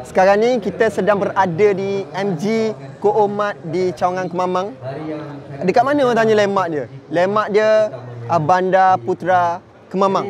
Sekarang ni kita sedang berada di MG Ko Omat di Cawangan Kemamang. Dekat mana orang tanya landmark dia? Landmark dia Bandar Putra Kemamang.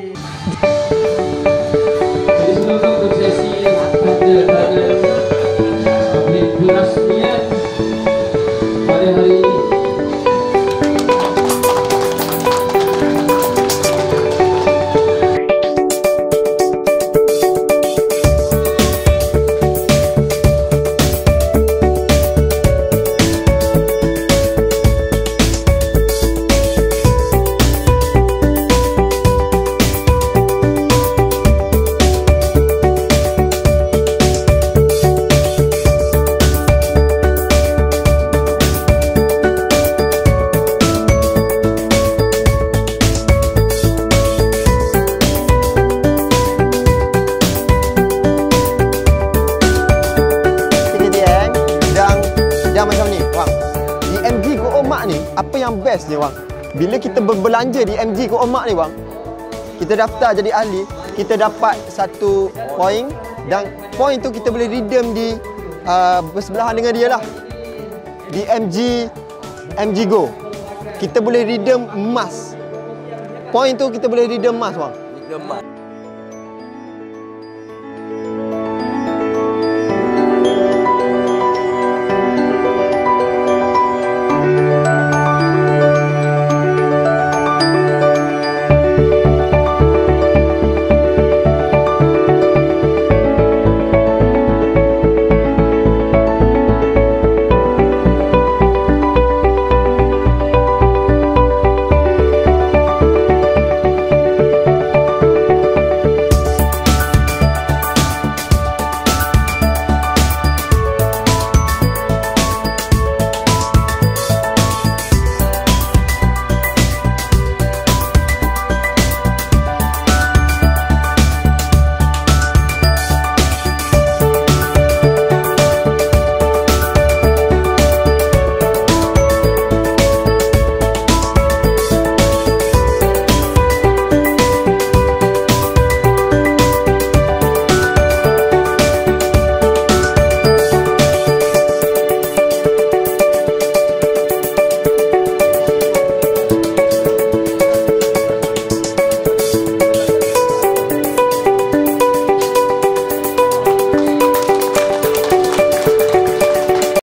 Macam ni, bang. Di MG Ko Omat ni, apa yang best ni, bang? Bila kita berbelanja di MG Ko Omat ni, bang, kita daftar jadi ahli, kita dapat 1 poin dan poin tu kita boleh redeem di bersebelahan dengan dia lah. Di MG Go, kita boleh redeem emas. Poin tu kita boleh redeem emas, bang.